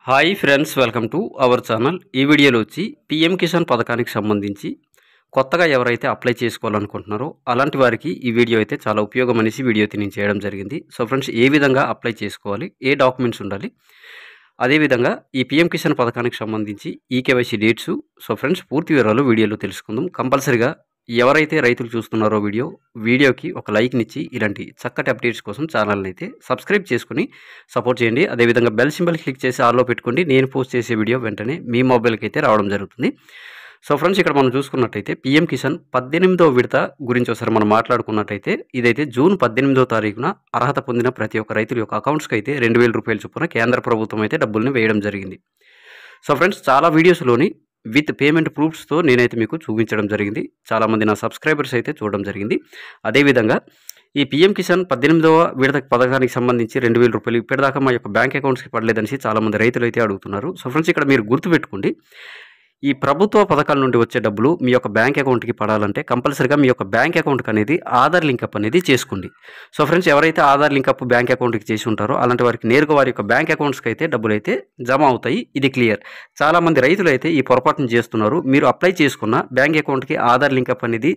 Hi friends, welcome to our channel. ఈ వీడియోలో వచ్చి పీఎం కిసాన్ పథకానికి సంబంధించి కొత్తగా ఎవరైతే అప్లై చేసుకోవాలనుకుంటున్నారో అలాంటి వారికి ఈ వీడియో అయితే చాలా ఉపయోగం అనేసి వీడియో అయితే నేను చేయడం జరిగింది. సో ఫ్రెండ్స్, ఏ విధంగా అప్లై చేసుకోవాలి, ఏ డాక్యుమెంట్స్ ఉండాలి, అదేవిధంగా ఈ పీఎం కిసాన్ పథకానికి సంబంధించి ఈకేవైసీ డేట్స్. సో ఫ్రెండ్స్, పూర్తి వివరాలు వీడియోలో తెలుసుకుందాం. కంపల్సరిగా ఎవరైతే రైతులు చూస్తున్నారో వీడియోకి ఒక లైక్నిచ్చి ఇలాంటి చక్కటి అప్డేట్స్ కోసం ఛానల్ని అయితే సబ్స్క్రైబ్ చేసుకుని సపోర్ట్ చేయండి. అదేవిధంగా బెల్ సింబల్ క్లిక్ చేసి ఆల్లో పెట్టుకోండి. నేను పోస్ట్ చేసే వీడియో వెంటనే మీ మొబైల్కి అయితే రావడం జరుగుతుంది. సో ఫ్రెండ్స్, ఇక్కడ మనం చూసుకున్నట్టయితే పీఎం కిసాన్ 18వ విడత గురించి ఒకసారి మనం మాట్లాడుకున్నట్టయితే ఇదైతే జూన్ 18వ తారీఖున అర్హత పొందిన ప్రతి ఒక్క రైతుల యొక్క అకౌంట్స్కి అయితే 2,000 రూపాయల చొప్పున కేంద్ర ప్రభుత్వం అయితే డబ్బుల్ని వేయడం జరిగింది. సో ఫ్రెండ్స్, చాలా వీడియోస్లోని విత్ పేమెంట్ ప్రూఫ్స్తో నేనైతే మీకు చూపించడం జరిగింది. చాలామంది నా సబ్స్క్రైబర్స్ అయితే చూడడం జరిగింది. అదేవిధంగా ఈ పీఎం కిసాన్ 18వ విడత పథకానికి సంబంధించి 2,000 రూపాయలు ఇప్పటిదాకా మా యొక్క బ్యాంక్ అకౌంట్స్కి పడలేదనేసి చాలామంది రైతులు అయితే అడుగుతున్నారు. సో ఫ్రెండ్స్, ఇక్కడ మీరు గుర్తుపెట్టుకోండి, ఈ ప్రభుత్వ పథకాల నుండి వచ్చే డబ్బులు మీ యొక్క బ్యాంక్ అకౌంట్కి పడాలంటే కంపల్సరీగా మీ యొక్క బ్యాంక్ అకౌంట్కి అనేది ఆధార్ లింకప్ అనేది చేసుకోండి. సో ఫ్రెండ్స్, ఎవరైతే ఆధార్ లింకప్ బ్యాంక్ అకౌంట్కి చేసి ఉంటారో అలాంటి వారికి నేరుగా వారి యొక్క బ్యాంక్ అకౌంట్స్కి అయితే డబ్బులు అయితే జమ అవుతాయి. ఇది క్లియర్. చాలామంది రైతులు అయితే ఈ పొరపాటును చేస్తున్నారు. మీరు అప్లై చేసుకున్న బ్యాంక్ అకౌంట్కి ఆధార్ లింకప్ అనేది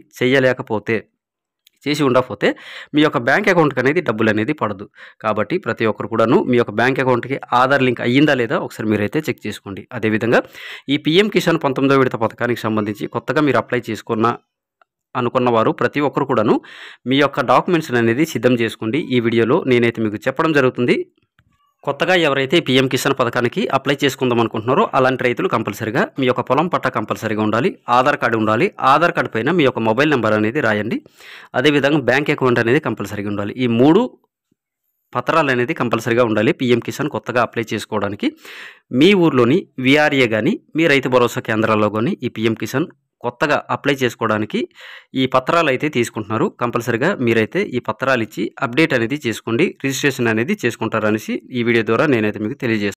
చేసి ఉండకపోతే మీ యొక్క బ్యాంక్ అకౌంట్కి అనేది డబ్బులు అనేది పడదు. కాబట్టి ప్రతి ఒక్కరు కూడాను మీ యొక్క బ్యాంక్ అకౌంట్కి ఆధార్ లింక్ అయ్యిందా లేదా ఒకసారి మీరైతే చెక్ చేసుకోండి. అదేవిధంగా ఈ పీఎం కిసాన్ 19వ విడత పథకానికి సంబంధించి కొత్తగా మీరు అప్లై అనుకున్న వారు ప్రతి ఒక్కరు కూడాను మీ యొక్క డాక్యుమెంట్స్ అనేది సిద్ధం చేసుకోండి. ఈ వీడియోలో నేనైతే మీకు చెప్పడం జరుగుతుంది. కొత్తగా ఎవరైతే పీఎం కిసాన్ పథకానికి అప్లై చేసుకుందాం అనుకుంటున్నారో అలాంటి రైతులు కంపల్సరీగా మీ యొక్క పొలం పట్టా కంపల్సరీగా ఉండాలి, ఆధార్ కార్డు ఉండాలి, ఆధార్ కార్డు పైన మీ యొక్క మొబైల్ నెంబర్ అనేది రాయండి. అదేవిధంగా బ్యాంక్ అకౌంట్ అనేది కంపల్సరీగా ఉండాలి. ఈ 3 పత్రాలు అనేది కంపల్సరీగా ఉండాలి పీఎం కిసాన్ కొత్తగా అప్లై చేసుకోవడానికి. మీ ఊర్లోని విఆర్ఏ కానీ మీ రైతు భరోసా కేంద్రాల్లో కానీ ఈ పీఎం కిసాన్ కొత్తగా అప్లై చేసుకోవడానికి ఈ పత్రాలు అయితే తీసుకుంటున్నారు. కంపల్సరీగా మీరైతే ఈ పత్రాలు ఇచ్చి అప్డేట్ అనేది చేసుకోండి, రిజిస్ట్రేషన్ అనేది చేసుకుంటారనేసి ఈ వీడియో ద్వారా నేనైతే మీకు తెలియజేస్తాను.